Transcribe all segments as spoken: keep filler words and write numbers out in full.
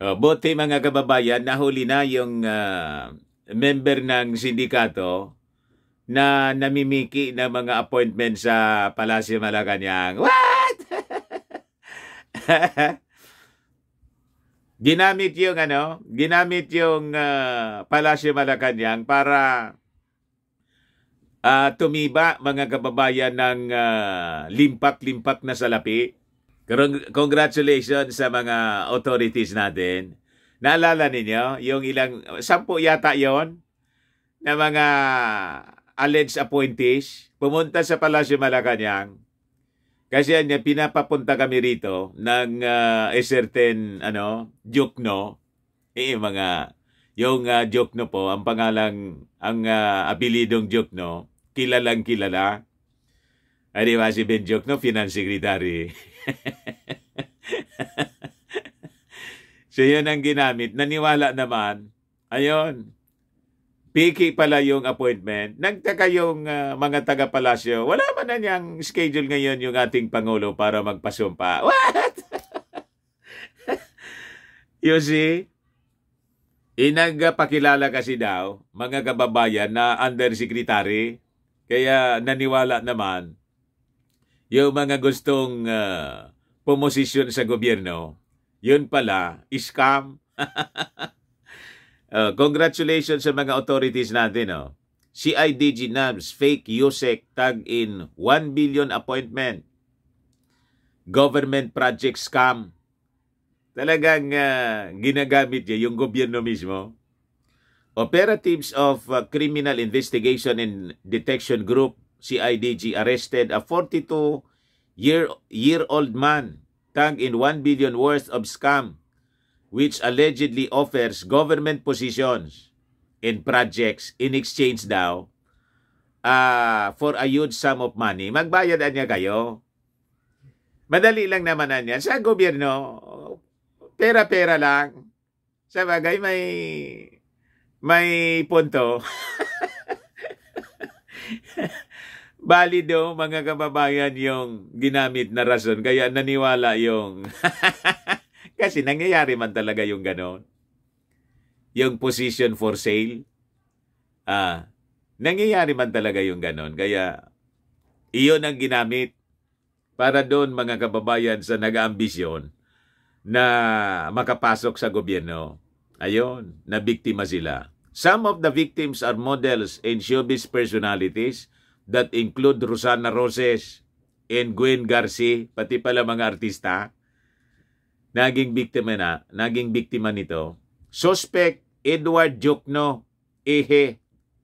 Oh, buti mga kababayan, nahuli na yung ah, member ng sindikato na namimiki ng mga appointment sa Palasyo Malacanang. What? ginamit yung ano, ginamit yung ah, Palasyo Malacanang para ah, tumiba mga kababayan ng ah, limpak-limpak na salapi. Cong- Congratulations sa mga authorities natin. Naalala ninyo, yung ilang, sampu yata yon na mga alleged appointees pumunta sa Palasyo Malacanang kasi niya pinapapunta kami rito ng uh, a certain ano, Jukno. Eh, mga, yung uh, Jukno po, ang pangalang, ang uh, abilidong Jukno, kilalang kilala. Ay, di ba si Ben Jukno, Finance Secretary. So, yun ang ginamit. Naniwala naman. Ayun. Piki pala yung appointment. Nagtaka yung uh, mga taga-palasyo. Wala man na niyang schedule ngayon yung ating Pangulo para magpasumpa. What? You see? Inagpakilala kasi daw, mga kababayan na undersecretary. Kaya naniwala naman yung mga gustong uh, pumosisyon sa gobyerno. Yun pala, scam. uh, congratulations sa mga authorities natin. Oh. C I D G N A B S, fake U S E C, tag in one billion appointment. Government project scam. Talagang uh, ginagamit niya yung gobyerno mismo. Operatives of uh, Criminal Investigation and Detection Group, C I D G, arrested a forty-two-year-old man tag in one billion worth of scam which allegedly offers government positions in projects in exchange daw uh, for a huge sum of money. Magbayad niya kayo. Madali lang naman niya. Sa gobyerno, pera-pera lang. Sa bagay, may may punto. Balido, mga kababayan, yung ginamit na rason. Kaya naniwala yung... Kasi nangyayari man talaga yung ganon. Yung position for sale. Ah, nangyayari man talaga yung ganon. Kaya iyon ang ginamit para doon, mga kababayan, sa nag-ambisyon na makapasok sa gobyerno. Ayun, nabiktima sila. Some of the victims are models and showbiz personalities that include Rosana Roses and Gwen Garcia, pati pala mga artista, naging biktima na, naging biktima nito. Suspect Edward Jokno Ehe,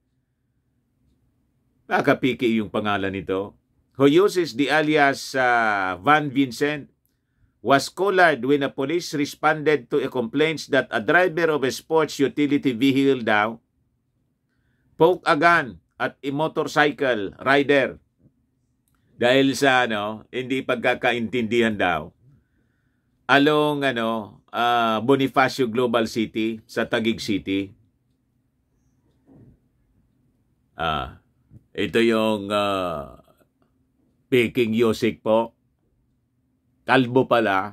nakapiki yung pangalan nito, who uses the alias uh, Van Vincent, was collared when a police responded to a complaint that a driver of a sports utility vehicle daw poke a gun at a motorcycle rider dahil sa ano, hindi pagkakaintindihan daw along ano, uh, Bonifacio Global City sa Taguig City. Ah, ito yung uh, Peking Yosik po. Kalbo pala.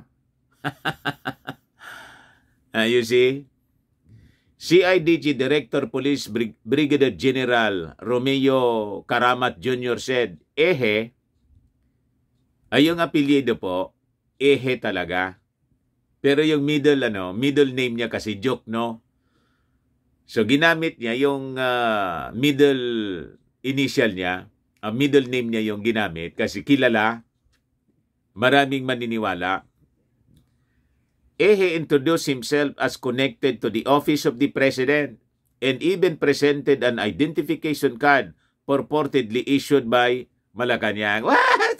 uh, you see? C I D G Director Police Brig Brigadier General Romeo Karamat Junior said, Ehe, ay yung apelyido po, Ehe talaga. Pero yung middle, ano, middle name niya kasi Jokno. So ginamit niya yung uh, middle initial niya, ang uh, middle name niya yung ginamit kasi kilala, maraming maniniwala. Ehe introduced himself as connected to the office of the president and even presented an identification card purportedly issued by Malacanang. What?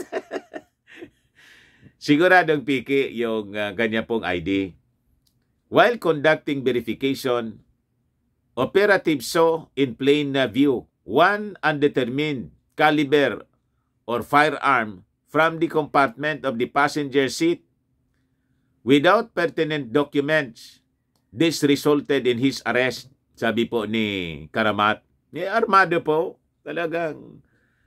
Siguradong piki yung uh, kanya pong I D. While conducting verification, operatives saw in plain view one undetermined caliber or firearm from the compartment of the passenger seat. Without pertinent documents, this resulted in his arrest, sabi po ni Karamat. Ni armado po, talagang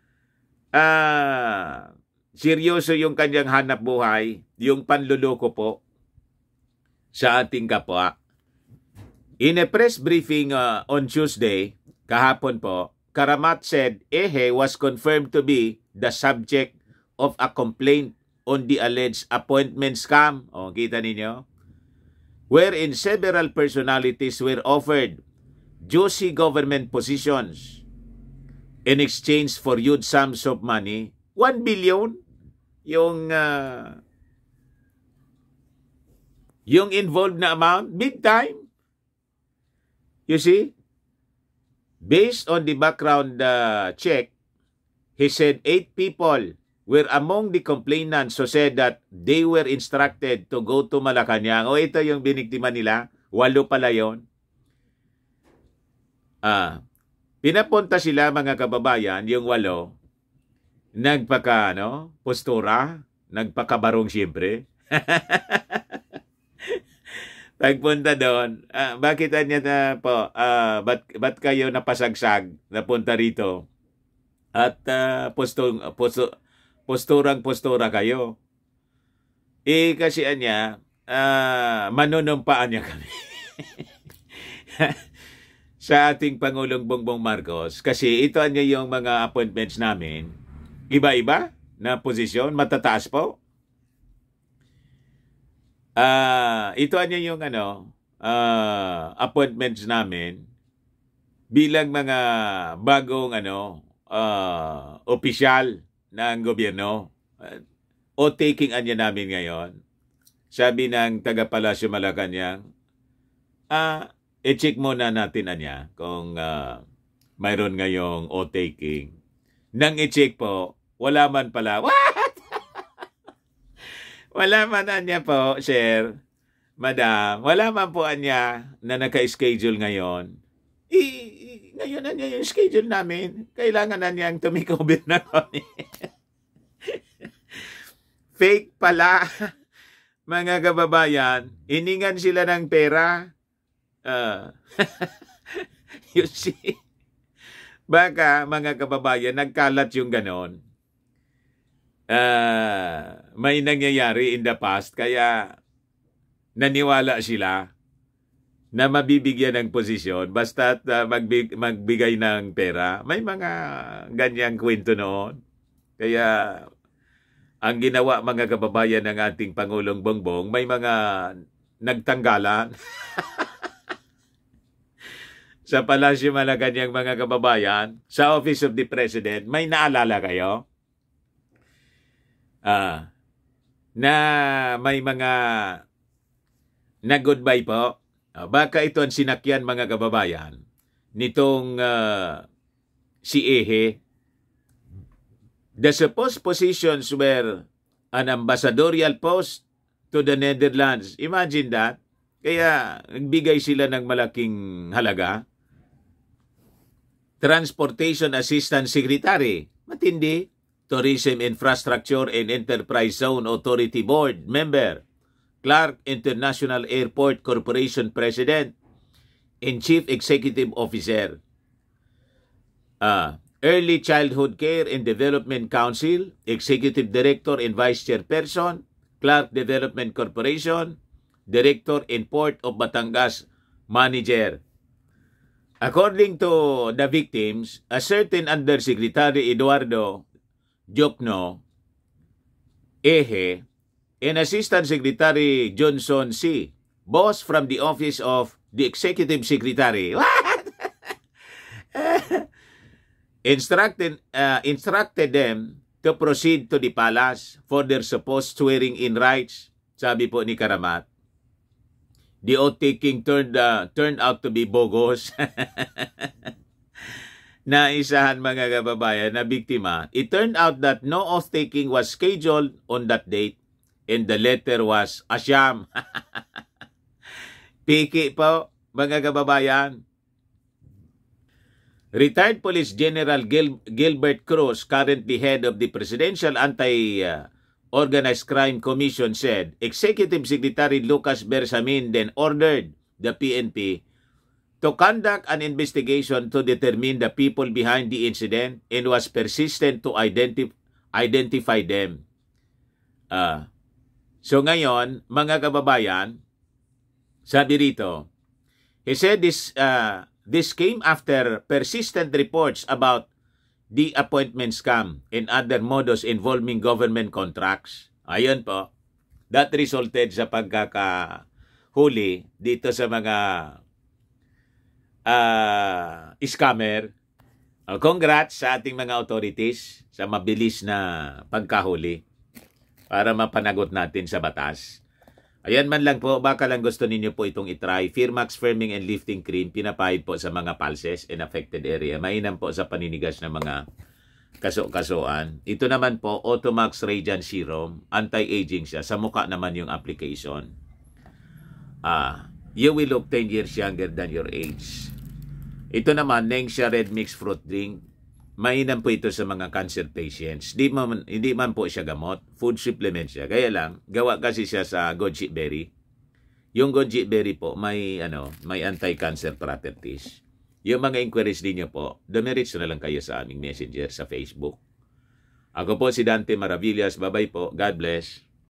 ah, seryoso yung kanyang hanap buhay, yung panluloko po. sa ating kapwa. In a press briefing uh, on Tuesday, kahapon po, Karamat said Ehe was confirmed to be the subject of a complaint on the alleged appointment scam. O, kita ninyo? Wherein several personalities were offered juicy government positions in exchange for huge sums of money. one billion yung uh, yung involved na amount, big time. You see? Based on the background uh, check, he said eight people were among the complainants who said that they were instructed to go to Malacanang. O ito yung biniktima nila, walo pala yun. Ah, pinapunta sila mga kababayan, yung walo, nagpaka, ano, postura, nagpakabarong siyempre. Pagpunta doon, ah, bakit niya na po, ah, ba't, ba't kayo napasagsag, napunta rito? At uh, posto, posto, posturang-postura kayo. Eh, kasi anya, uh, manunumpaan niya kami. Sa ating Pangulong Bongbong Marcos. Kasi ito anya yung mga appointments namin. Iba-iba na posisyon, matataas po. Uh, ito anya yung ano, uh, appointments namin bilang mga bagong ano, uh, opisyal ng gobyerno. Uh, o taking anya namin ngayon. Sabi ng taga-Palasyo Malacanang, ah, uh, i-check muna natin anya kung uh, mayroon ngayong o taking. Nang i-check po, wala man pala. What? Wala man anya po, sir, madam, wala man po anya na naka-schedule ngayon. I, i, ngayon na niya yung schedule namin. Kailangan na niyang tumikover na kami. Fake pala. Mga kababayan, iningan sila ng pera. Uh, you see? Baka, mga kababayan, nagkalat yung ganon. Uh, may nangyayari in the past, kaya naniwala sila na mabibigyan ng posisyon basta uh, magbig, magbigay ng pera. May mga ganyang kwento noon. Kaya ang ginawa mga kababayan ng ating Pangulong Bongbong, may mga nagtanggalan sa Palasyo Malacanang mga kababayan, sa Office of the President. May naalala kayo? Ah, na may mga nag-goodbye po. Uh, baka ito ang sinakyan mga kababayan nitong uh, si Ehe. The supposed positions were an ambassadorial post to the Netherlands. Imagine that. Kaya nagbigay sila ng malaking halaga. Transportation Assistant Secretary. Matindi. Tourism Infrastructure and Enterprise Zone Authority Board Member. Clark International Airport Corporation President and Chief Executive Officer. Uh, Early Childhood Care and Development Council, Executive Director and Vice Chairperson, Clark Development Corporation, Director and Port of Batangas Manager. According to the victims, a certain Undersecretary Eduardo Jokno Ehe and Assistant Secretary Johnson C. Boss from the Office of the Executive Secretary. What? instructed, uh, instructed them to proceed to the palace for their supposed swearing-in rights. Sabi po ni Karamat. The oath-taking turned, uh, turned out to be bogus. Naisahan mga kababayan na biktima. It turned out that no oath-taking was scheduled on that date and the letter was a sham. Piki po, mga kababayan. Retired Police General Gil Gilbert Cruz, currently head of the Presidential Anti-Organized Crime Commission, said Executive Secretary Lucas Bersamin then ordered the P N P to conduct an investigation to determine the people behind the incident and was persistent to identif identify them. Uh, so ngayon, mga kababayan, Sabi rito, he said this, uh, this came after persistent reports about the appointment scam and other modus involving government contracts. Ayun po. That resulted sa pagkakahuli dito sa mga uh, scammer. Uh, congrats sa ating mga authorities sa mabilis na pagkahuli para mapanagot natin sa batas. Ayan man lang po, baka lang gusto ninyo po itong itry. Firmax Firming and Lifting Cream, pinapahid po sa mga pulses in affected area. Mainam po sa paninigas ng mga kaso-kasuan. Ito naman po, Automax Radiant Serum, anti-aging siya. Sa mukha naman yung application. Ah, you will look ten years younger than your age. Ito naman, Nengxia Red Mix Fruit Drink. Mainam po ito sa mga cancer patients. Di man, hindi man po siya gamot. Food supplement siya. Kaya lang, gawa kasi siya sa goji berry. Yung goji berry po, may, ano, may anti-cancer properties. Yung mga inquiries ninyo po, dumiretso na lang kayo sa aming messenger sa Facebook. Ako po si Dante Maravillas. Bye-bye po. God bless.